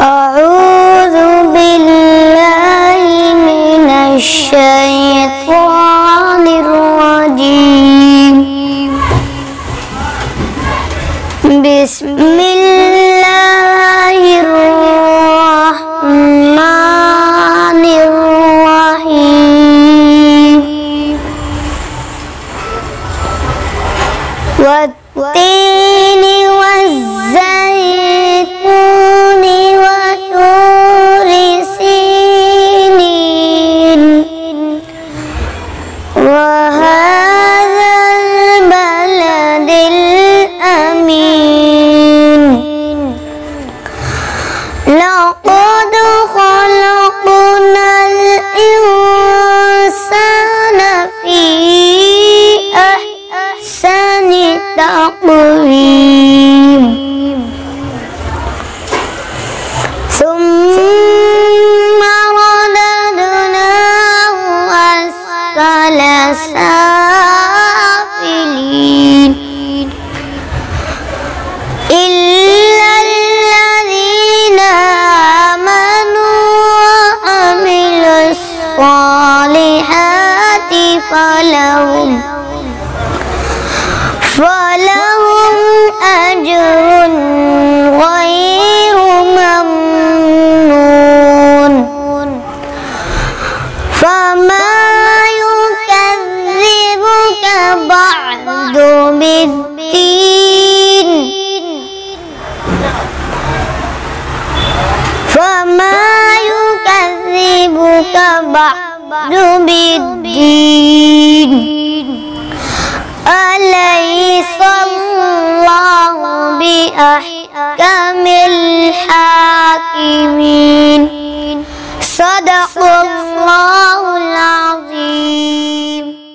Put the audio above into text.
أعوذ بالله من الشيطان الرجيم. بسم الله الرحمن الرحيم. والتين والزيتون وطور سينين وهذا البلد الأمين. لقد خلقنا الإنسان في أحسن تقويم ثم رددناه أسفل سافلين إلا الذين آمنوا وعملوا الصالحات فلهم أجر غير ممنون. فما يكذبك بعد بالدين أليس الله بأحكم الحاكمين. صدق الله العظيم.